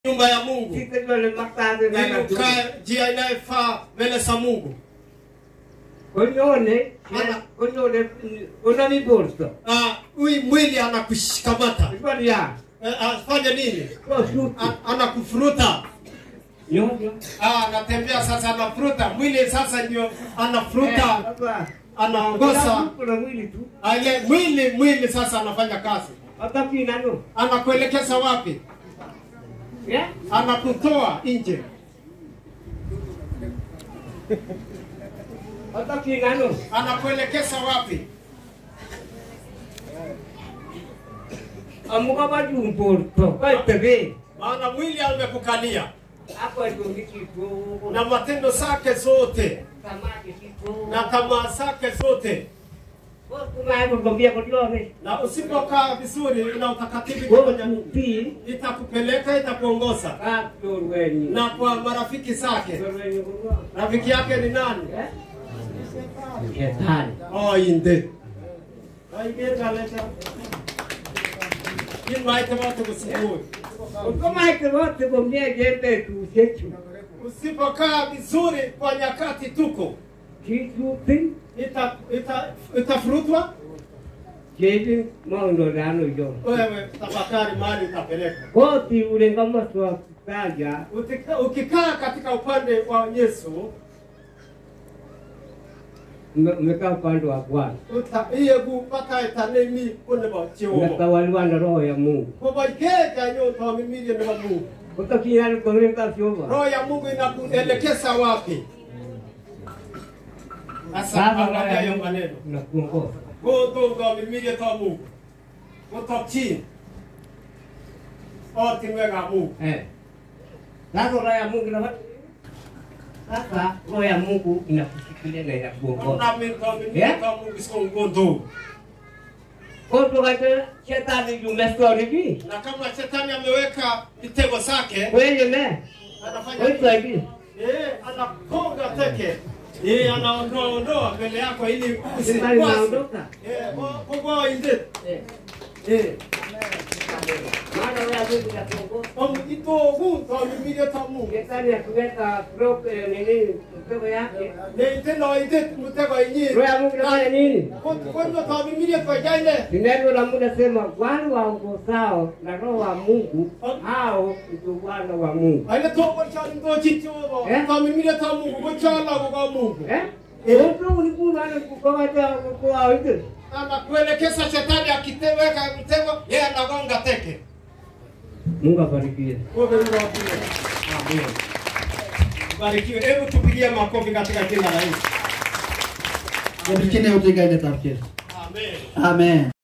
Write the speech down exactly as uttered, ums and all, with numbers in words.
nyumba ya Mungu. Ili ukae njia inayofaa mbele za Mungu. Konyone, konyone, konyone bolso. Ah, huyu mwili anakushikamata. Afanye nini? Anakufuruta. Ah, anatembea sasa anafuruta. Mwili sasa ndio anafuruta. Anaongoza. Ale mwili mwili sasa anafanya kazi. Anakuelekeza wapi? Anakutoa nje. Anakuelekeza wapi? Amuka baju mporto, kwa tebe. Maana mwili amekukalia. Na matendo zake zote. Na tamaa zake zote. Na usipokaa vizuri na utakatifu itakupeleka itakuongoza. Na kwa marafiki zake. Rafiki yake ni nani? Shetani. Oh, inde. Aigeta leta. Hii maite watu kusimuwe. Ukomaite watu kumnia jende tusechu. Usipokaa vizuri kwa nyakati tuko. Kitupi. Ita ita itafurutwa. Jeji maundo dano yo. Wewe tafakari mahali utapeleka. Koti ule kama swa kaja. Ukikaa katika upande wa Yesu, umekaa upande wa Bwana. Iye kupata itanemi kune ba chio. Unatawaliwa na roho ya Mungu. Kwa bakeka nyoto mimili na Mungu. Utakia ni kuelekea sio. Roho ya Mungu inakuelekeza wapi? Sasa angalia hayo maneno. Nakuongoza. Goto ndo mimili ta Mungu. Goto chini. Oti mwega Mungu. Eh. Sasa roho ya Mungu na sasa roho ya Mungu inakushikilia na inakuongoza. Na mimi ndo mimili ta Mungu sio ngondo. Koto kata shetani yumeswa hivi. Na kama shetani ameweka mitego zake, wewe ne? Anafanya hivi. Eh, anakonga teke. Eh, anaondoa ondoa mbele yako ili usikuondoka. Eh, kwa kwa inde. Eh. Eh. Maana wewe Mungu atakuongoza. Kama ito Mungu kwa mimili ta Mungu. Shetani akuweka prop nini mtego yake. Ne tena inde mtego yenyewe. Roho ya Mungu anafanya nini? Kwa ndio kwa mimili kwa jaile. Neno la Mungu nasema wale waongozao na roho wa Mungu hao ndio wana wa Mungu. Aile to kwa chali ndo chicho kwa mimili ta Mungu kwa chala kwa Mungu. Eh? Eh, ndio ulikuwa anakukomaja kwa inde. Anakuelekeza shetani akiteweka mtego, yeye anagonga teke. Mungu abarikiwe. Amen. Barikiwe. Hebu tupigie makofi katika jina la Yesu. Amen. Amen.